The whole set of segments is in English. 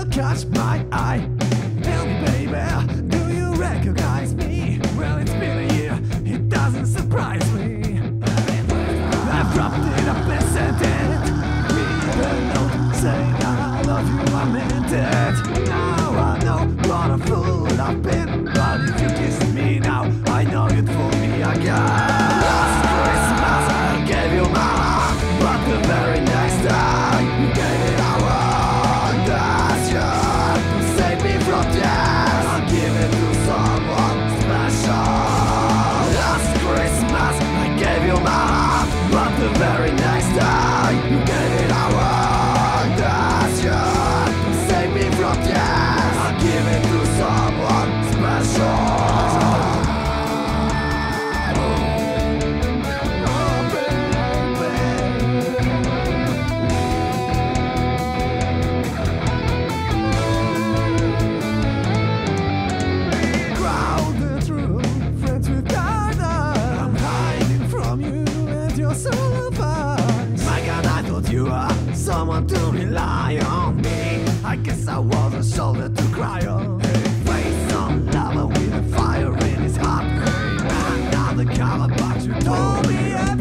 you catch my eye? Tell me, baby, do you recognize me? Well, it's been a year, it doesn't surprise me. I've dropped it up and sent it. Read a note saying I love you, I meant it. Now I know what a fool I've been, but if you kissed me now, I know you'd fool me again. Last Christmas I gave you my heart, but the very next day you gave it away. That's yours to save me from death. I'll give it to someone special. Last Christmas I gave you my heart, but the very next day you gave it away. That's yours to save me from death. I'll give it to someone special. Someone to rely on me. I guess I was a shoulder to cry on. Hey, face on lava with a fire in his heart. Hey, man, undercover, but you told me at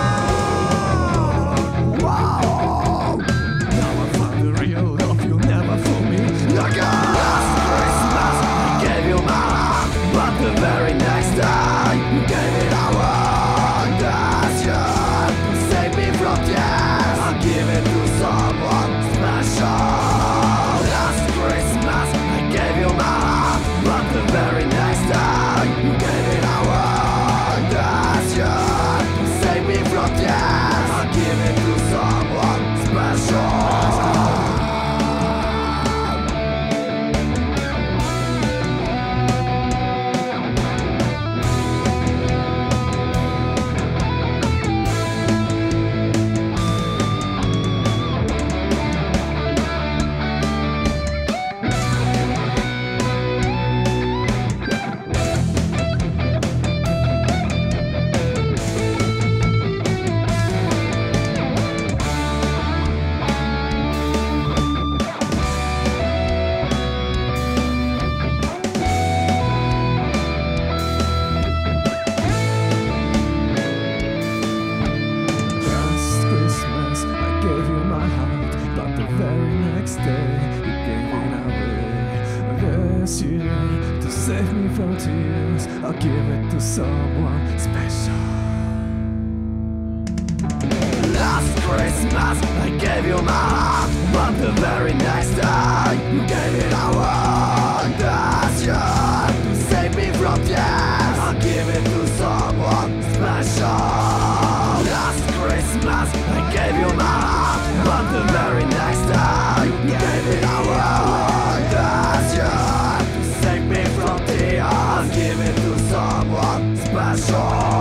home. Wow. Now I found the real love, you'll never fool me again. Last Christmas I gave you my heart, but the very next day you gave it away. That's yours to save me from death. I'll give it to someone special. Last Christmas I gave you my heart, but the very next day you gave it away. That's yours to save me from death. I'll give it to someone special. To save me from tears, I'll give it to someone special. Last Christmas I gave you my heart, but the very next day you gave it away. That's yours to save me from death. I'll give it to someone special. Last Christmas I gave you my heart, but the very next day you gave it away. That's yours. I'll give it to someone special.